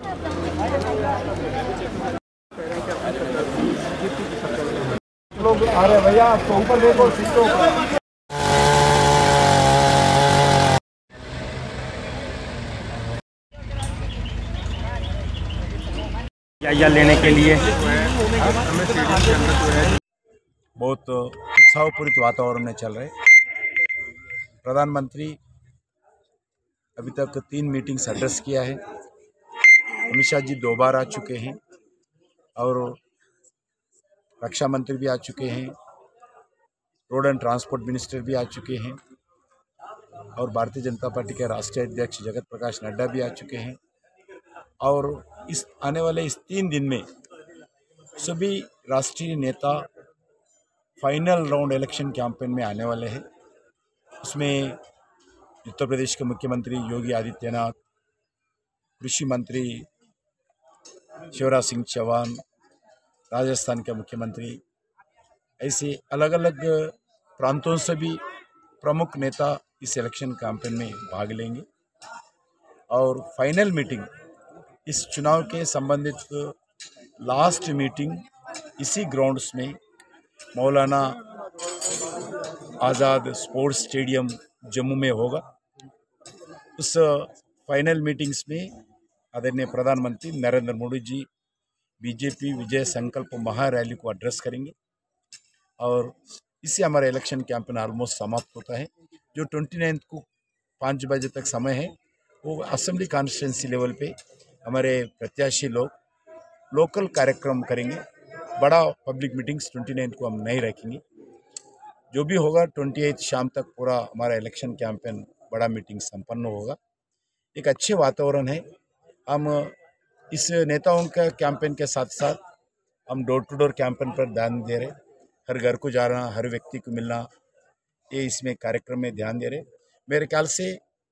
लोग आ रहे भैया, तो ऊपर देखो सीटों पर। या लेने के लिए बहुत उत्साहपूरित वातावरण में चल रहे। प्रधानमंत्री अभी तक 3 मीटिंग्स एड्रेस किया है। अमित शाह जी 2 बार आ चुके हैं और रक्षा मंत्री भी आ चुके हैं, रोड एंड ट्रांसपोर्ट मिनिस्टर भी आ चुके हैं और भारतीय जनता पार्टी के राष्ट्रीय अध्यक्ष जगत प्रकाश नड्डा भी आ चुके हैं। और इस आने वाले इस 3 दिन में सभी राष्ट्रीय नेता फाइनल राउंड इलेक्शन कैंपेन में आने वाले हैं। उसमें उत्तर प्रदेश के मुख्यमंत्री योगी आदित्यनाथ, कृषि मंत्री शिवराज सिंह चौहान, राजस्थान के मुख्यमंत्री, ऐसे अलग अलग प्रांतों से भी प्रमुख नेता इस इलेक्शन कैंपेन में भाग लेंगे। और फाइनल मीटिंग इस चुनाव के संबंधित लास्ट मीटिंग इसी ग्राउंड्स में मौलाना आज़ाद स्पोर्ट्स स्टेडियम जम्मू में होगा। उस फाइनल मीटिंग्स में आदरणीय प्रधानमंत्री नरेंद्र मोदी जी बीजेपी विजय संकल्प महारैली को एड्रेस करेंगे और इससे हमारा इलेक्शन कैंपेन ऑलमोस्ट समाप्त होता है। जो 29 को 5 बजे तक समय है, वो असेंबली कॉन्स्टिट्यूंसी लेवल पे हमारे प्रत्याशी लोग लोकल कार्यक्रम करेंगे। बड़ा पब्लिक मीटिंग्स 29 को हम नहीं रखेंगे। जो भी होगा 28 शाम तक पूरा हमारा इलेक्शन कैंपेन बड़ा मीटिंग संपन्न होगा। एक अच्छे वातावरण है। हम इस नेताओं का कैंपेन के साथ साथ हम डोर टू डोर कैंपेन पर ध्यान दे रहे। हर घर को जाना, हर व्यक्ति को मिलना, ये इसमें कार्यक्रम में ध्यान दे रहे। मेरे ख्याल से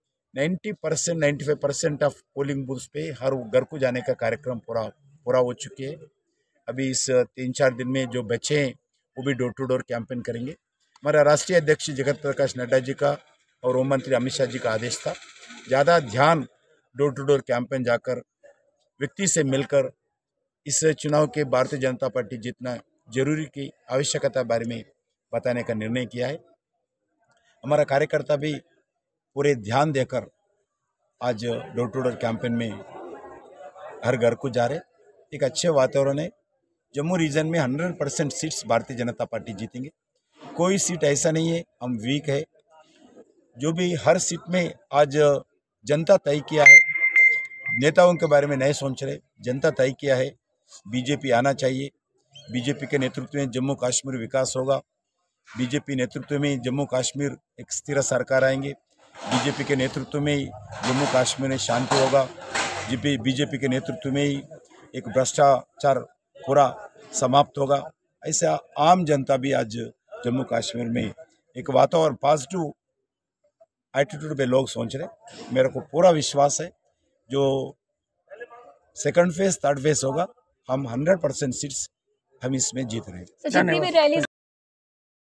90% 95% ऑफ पोलिंग बूथ्स पे हर घर को जाने का कार्यक्रम पूरा हो चुके हैं। अभी इस 3-4 दिन में जो बचे हैं वो भी डोर टू डोर कैंपेन करेंगे। हमारा राष्ट्रीय अध्यक्ष जगत प्रकाश नड्डा जी का और होम मंत्री अमित शाह जी का आदेश था, ज़्यादा ध्यान डोर टू डोर कैंपेन जाकर व्यक्ति से मिलकर इस चुनाव के भारतीय जनता पार्टी जितना जरूरी की आवश्यकता बारे में बताने का निर्णय किया है। हमारा कार्यकर्ता भी पूरे ध्यान देकर आज डोर टू डोर कैंपेन में हर घर को जा रहे। एक अच्छे वातावरण है। जम्मू रीजन में 100% सीट्स भारतीय जनता पार्टी जीतेंगे। कोई सीट ऐसा नहीं है हम वीक है। जो भी हर सीट में आज जनता तय किया है, नेताओं के बारे में नहीं सोच रहे, जनता तय किया है बीजेपी आना चाहिए। बीजेपी के नेतृत्व में जम्मू कश्मीर विकास होगा। बीजेपी नेतृत्व में जम्मू कश्मीर एक स्थिर सरकार आएंगे। बीजेपी के नेतृत्व में ही जम्मू कश्मीर में शांति होगा। बीजेपी के नेतृत्व में ही एक भ्रष्टाचार पूरा समाप्त होगा। ऐसा आम जनता भी आज जम्मू कश्मीर में एक वातावरण पॉजिटिव एटीट्यूड पे लोग सोच रहे। मेरे को पूरा विश्वास है जो सेकंड फेज थर्ड फेज होगा हम 100% सीट्स हम इसमें जीत रहे हैं।